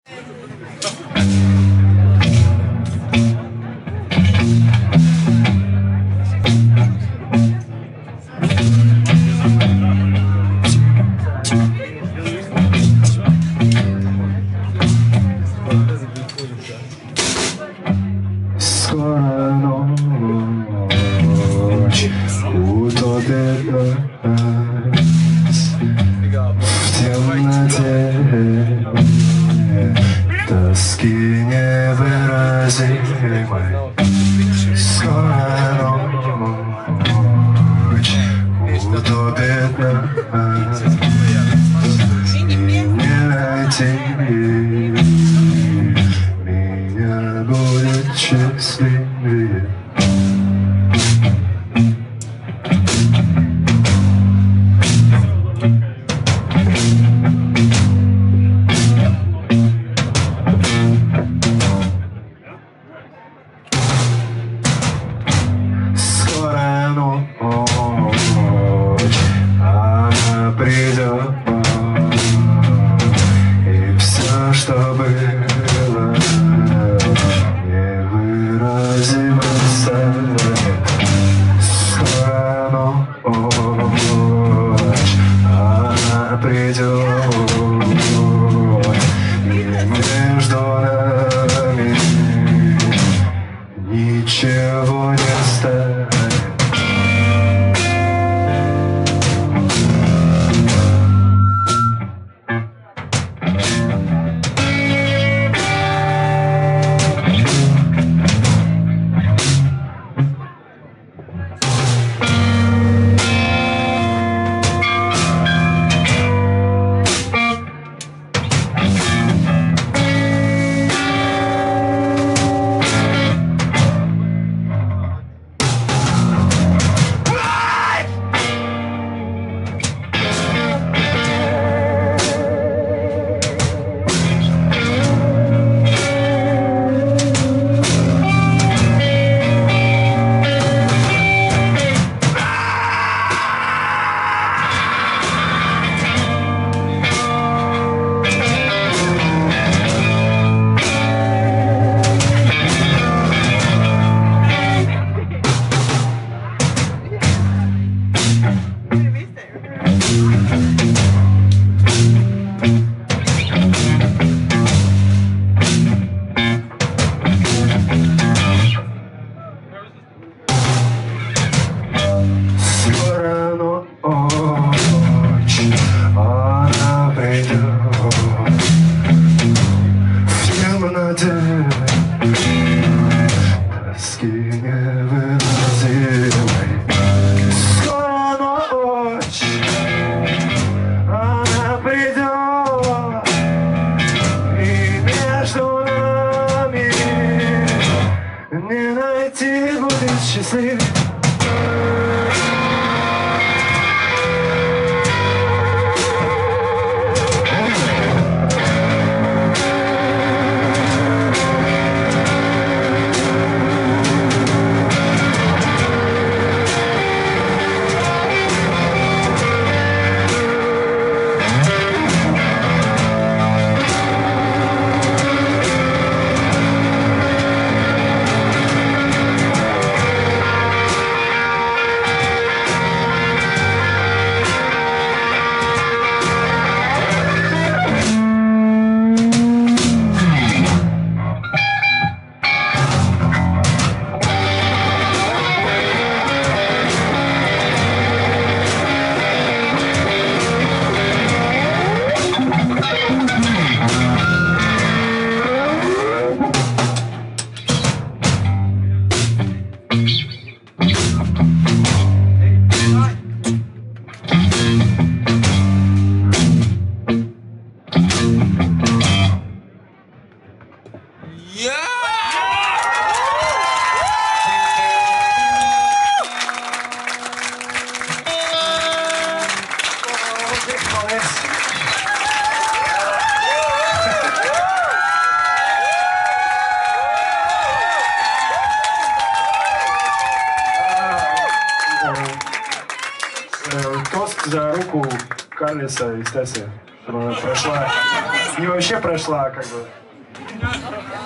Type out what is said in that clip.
Скоро ночь утопит нас в темноте тоски невыразимой. Скоро ночь утопит нас и не найти меня будет счастливее. Скоро ночь, она придет, и все, что было невыразимо станет. Скоро ночь, она придет, и между нами ничего не станет. Скоро ночь, она придет в темноте тоски невыразимой. Скоро ночь, она придет, и между нами не найти будет счастливее. Тост за руку Карлиса и Стаси, чтобы она прошла. не вообще прошла, а как бы.